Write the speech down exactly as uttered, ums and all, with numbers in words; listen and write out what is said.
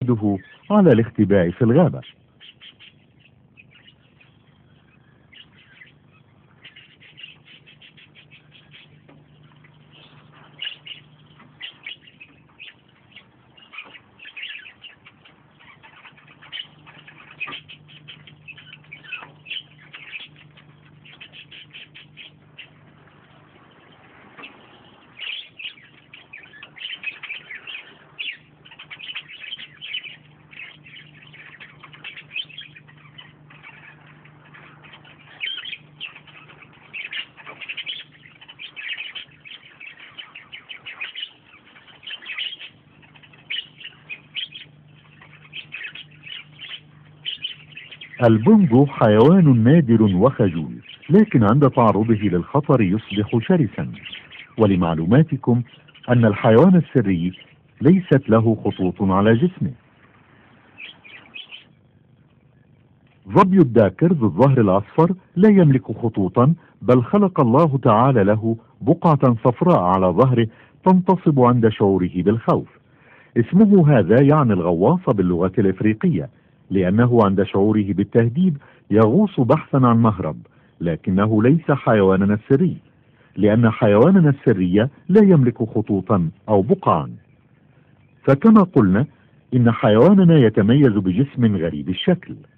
وحده على الاختباء في الغابة. البونجو حيوان نادر وخجول، لكن عند تعرضه للخطر يصبح شرسا. ولمعلوماتكم أن الحيوان السري ليست له خطوط على جسمه. ظبي الداكر ذو الظهر الأصفر لا يملك خطوطا، بل خلق الله تعالى له بقعة صفراء على ظهره تنتصب عند شعوره بالخوف. اسمه هذا يعني الغواص باللغة الإفريقية، لأنه عند شعوره بالتهديد يغوص بحثا عن مهرب، لكنه ليس حيواننا السري، لأن حيواننا السري لا يملك خطوطا أو بقعا. فكما قلنا إن حيواننا يتميز بجسم غريب الشكل.